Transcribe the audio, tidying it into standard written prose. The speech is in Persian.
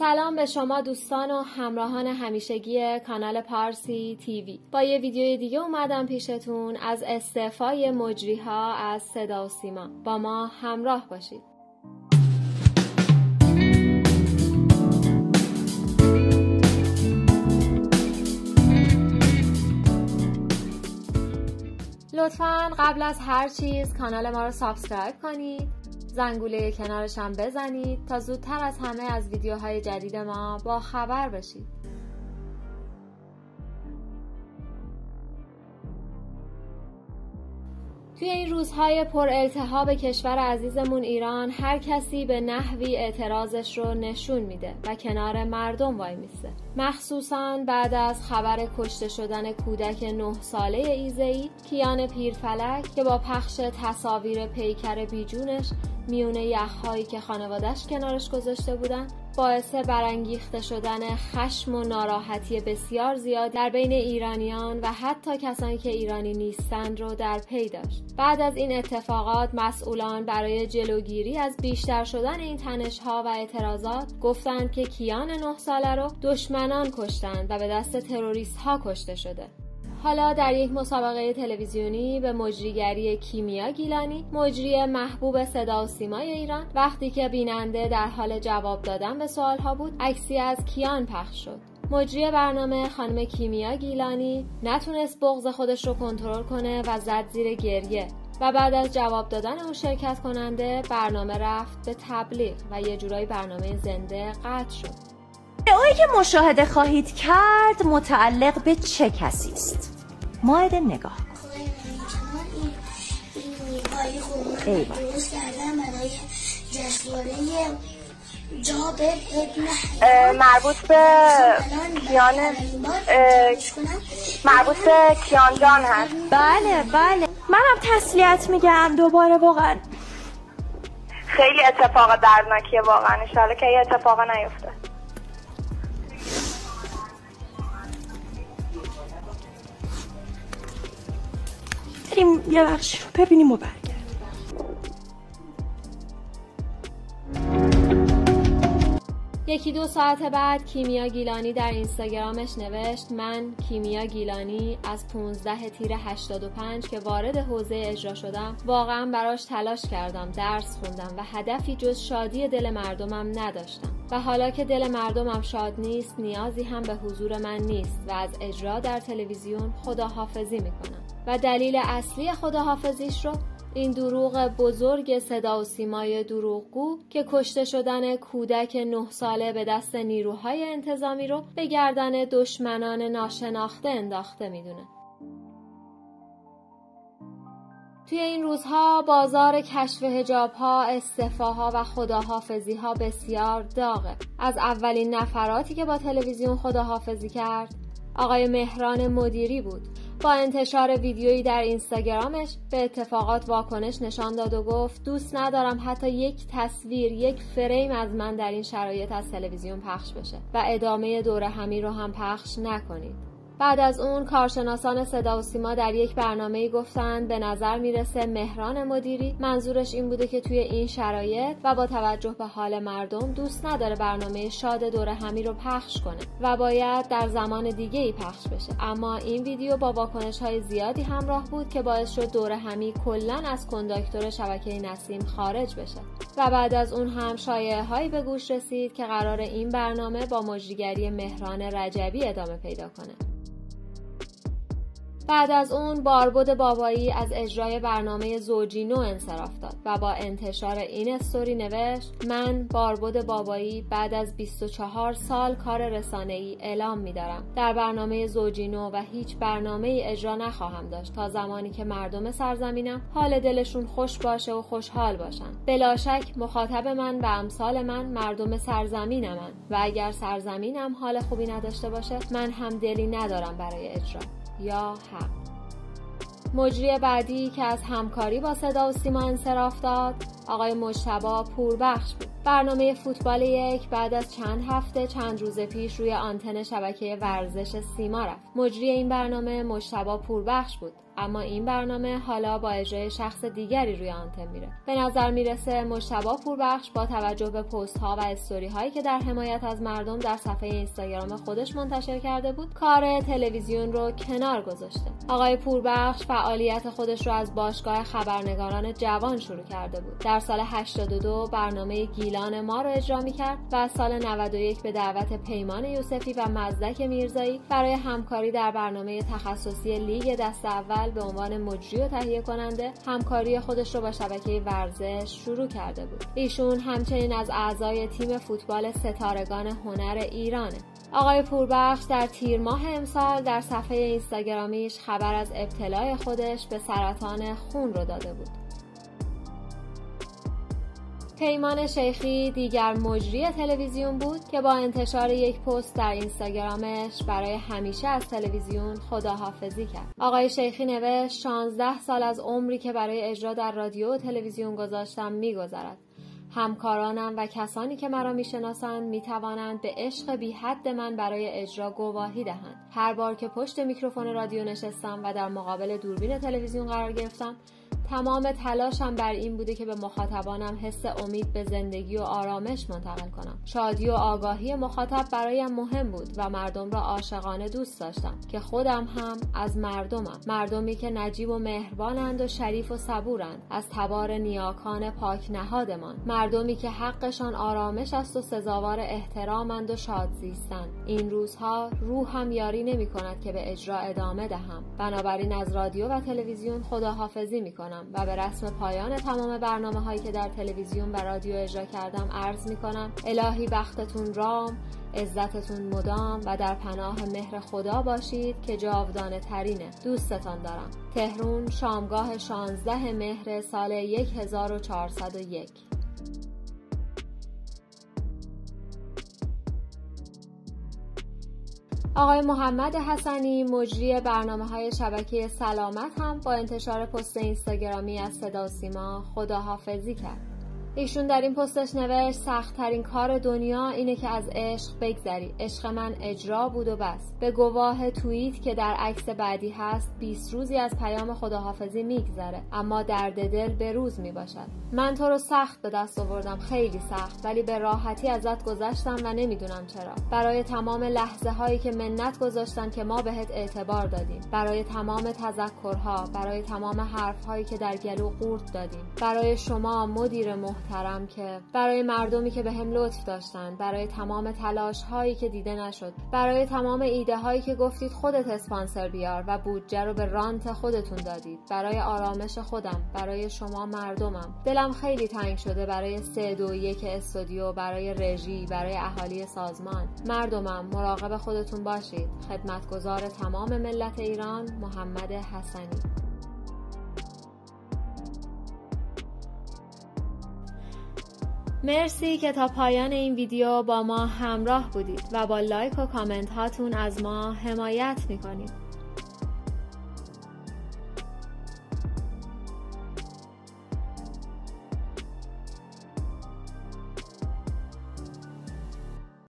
سلام به شما دوستان و همراهان همیشگی کانال پارسی تیوی. با یه ویدیوی دیگه اومدم پیشتون از استعفای مجریها از صدا و سیما. با ما همراه باشید. لطفاً قبل از هر چیز کانال ما رو سابسکرایب کنید، زنگوله کنارش هم بزنید تا زودتر از همه از ویدیوهای جدید ما با خبر بشید. توی این روزهای پر التهاب کشور عزیزمون ایران هر کسی به نحوی اعتراضش رو نشون میده و کنار مردم وای میسته. مخصوصاً بعد از خبر کشته شدن کودک 9 ساله ایزه‌ای کیان پیرفلک که با پخش تصاویر پیکر بیجونش میونه یخ‌هایی که خانواده‌اش کنارش گذاشته بودن باعث برانگیخته شدن خشم و ناراحتی بسیار زیاد در بین ایرانیان و حتی کسانی که ایرانی نیستند رو در پی داشت. بعد از این اتفاقات مسئولان برای جلوگیری از بیشتر شدن این تنش‌ها و اعتراضات گفتند که کیان 9 ساله رو دشمنان کشتند و به دست تروریست‌ها کشته شده. حالا در یک مسابقه تلویزیونی به مجریگری کیمیا گیلانی، مجری محبوب صدا و سیمای ایران، وقتی که بیننده در حال جواب دادن به سوالها بود، عکسی از کیان پخش شد. مجری برنامه خانم کیمیا گیلانی نتونست بغض خودش رو کنترل کنه و زد زیر گریه و بعد از جواب دادن اون شرکت کننده برنامه رفت به تبلیغ و یه جورایی برنامه زنده قطع شد. ویدئویی که مشاهده خواهید کرد متعلق به چه کسی است؟ مایده نگاه کن. این درست کردن برای جشنواره جابر ابن مربوط به کیان جان هست. بله منم تسلیت میگم دوباره. واقعا خیلی اتفاق دردناکیه واقعا. ان شاءالله که یه اتفاقا نیفته. بریم یه بخش رو ببینیم و برگردیم. یکی دو ساعت بعد کیمیا گیلانی در اینستاگرامش نوشت: من کیمیا گیلانی از 15 تیر 85 که وارد حوزه اجرا شدم واقعا براش تلاش کردم، درس خوندم و هدفی جز شادی دل مردمم نداشتم و حالا که دل مردمم شاد نیست نیازی هم به حضور من نیست و از اجرا در تلویزیون خداحافظی میکنم و دلیل اصلی خداحافظیش رو این دروغ بزرگ صدا و سیمای دروغگو که کشته شدن کودک 9 ساله به دست نیروهای انتظامی رو به گردن دشمنان ناشناخته انداخته میدونه. توی این روزها بازار کشف حجاب‌ها، استعفاها و خداحافظی‌ها بسیار داغه. از اولین نفراتی که با تلویزیون خداحافظی کرد آقای مهران مدیری بود. با انتشار ویدیویی در اینستاگرامش به اتفاقات واکنش نشان داد و گفت: دوست ندارم حتی یک تصویر، یک فریم از من در این شرایط از تلویزیون پخش بشه و ادامه دوره همی رو هم پخش نکنید. بعد از اون کارشناسان صدا و سیما در یک برنامه‌ای گفتند به نظر میرسه مهران مدیری منظورش این بوده که توی این شرایط و با توجه به حال مردم دوست نداره برنامه شاد دوره همی رو پخش کنه و باید در زمان دیگه‌ای پخش بشه. اما این ویدیو با واکنش‌های زیادی همراه بود که باعث شد دوره همی کلاً از کنداکتور شبکه نسیم خارج بشه و بعد از اون هم شایعه‌هایی به گوش رسید که قرار این برنامه با مجریگری مهران رجبی ادامه پیدا کنه. بعد از اون باربد بابایی از اجرای برنامه زوجی نو انصراف داد و با انتشار این استوری نوشت: من باربد بابایی بعد از 24 سال کار رسانه‌ای اعلام می‌دارم در برنامه زوجی نو و هیچ برنامه‌ای اجرا نخواهم داشت تا زمانی که مردم سرزمینم حال دلشون خوش باشه و خوشحال باشن. بلا شک مخاطب من و امثال من مردم سرزمینمن و اگر سرزمینم حال خوبی نداشته باشه من هم دلی ندارم برای اجرا. یا حق. مجری بعدی که از همکاری با صدا و سیما انصراف داد آقای مجتبی پوربخش بود. برنامه فوتبال 1 بعد از چند هفته چند روز پیش روی آنتن شبکه ورزش سیما رفت. مجری این برنامه مجتبی پوربخش بود، اما این برنامه حالا با اجرای شخص دیگری روی آنتن میره. به نظر میرسه مجتبی پوربخش با توجه به پست ها و استوری هایی که در حمایت از مردم در صفحه اینستاگرام خودش منتشر کرده بود، کار تلویزیون رو کنار گذاشته. آقای پوربخش فعالیت خودش رو از باشگاه خبرنگاران جوان شروع کرده بود. در سال 82 برنامه گیلان ما رو اجرا میکرد و سال 91 به دعوت پیمان یوسفی و مزدک میرزایی برای همکاری در برنامه تخصصی لیگ دست اول به عنوان مجری و تهیه کننده همکاری خودش رو با شبکه ورزش شروع کرده بود. ایشون همچنین از اعضای تیم فوتبال ستارگان هنر ایرانه. آقای پوربخش در تیر ماه امسال در صفحه اینستاگرامیش خبر از ابتلای خودش به سرطان خون رو داده بود. پیمان شیخی دیگر مجری تلویزیون بود که با انتشار یک پست در اینستاگرامش برای همیشه از تلویزیون خداحافظی کرد. آقای شیخی نوشت 16 سال از عمری که برای اجرا در رادیو و تلویزیون گذاشتم می‌گذرد. همکارانم و کسانی که مرا میشناسند میتوانند به عشق بی حد من برای اجرا گواهی دهند. هر بار که پشت میکروفون رادیو نشستم و در مقابل دوربین تلویزیون قرار گرفتم، تمام تلاشم بر این بوده که به مخاطبانم حس امید به زندگی و آرامش منتقل کنم. شادی و آگاهی مخاطب برایم مهم بود و مردم را عاشقانه دوست داشتم که خودم هم از مردمم. مردمی که نجیب و مهربانند و شریف و صبورند، از تبار نیاکان پاک نهادمان. مردمی که حقشان آرامش است و سزاوار احترامند و شاد زیستند. این روزها روحم یاری نمی کند که به اجرا ادامه دهم. بنابراین از رادیو و تلویزیون خداحافظی می کنم و به رسم پایان تمام برنامه هایی که در تلویزیون و رادیو اجرا کردم عرض می کنم الهی بختتون رام، عزتتون مدام و در پناه مهر خدا باشید که جاودانه ترینه. دوستتان دارم. تهران، شامگاه 16 مهر سال 1401. آقای محمد حسنی مجری برنامه‌های شبکه سلامت هم با انتشار پست اینستاگرامی از صدا و سیما خداحافظی کرد. ایشون در این پستش نوشت سخت‌ترین کار دنیا اینه که از عشق بگذری. عشق من اجرا بود و بس. به گواه توییت که در عکس بعدی هست 20 روزی از پیام خداحافظی میگذره، اما درد دل به روز میباشد. من تو رو سخت به دست آوردم، خیلی سخت، ولی به راحتی ازت گذشتم و نمیدونم چرا. برای تمام لحظه هایی که منت گذاشتن که ما بهت اعتبار دادیم، برای تمام تذکرها، برای تمام حرف هایی که در گلو قورت دادیم، برای شما مدیر محترم که برای مردمی که بهم لطف داشتن، برای تمام تلاش هایی که دیده نشد، برای تمام ایده هایی که گفتید خودت اسپانسر بیار و بودجه رو به رانت خودتون دادید، برای آرامش خودم، برای شما مردمم. دلم خیلی تنگ شده برای 321 استودیو، برای رژی، برای اهالی سازمان. مردمم مراقب خودتون باشید. خدمتگزار تمام ملت ایران، محمد حسنی. مرسی که تا پایان این ویدیو با ما همراه بودید و با لایک و کامنت هاتون از ما حمایت میکنید.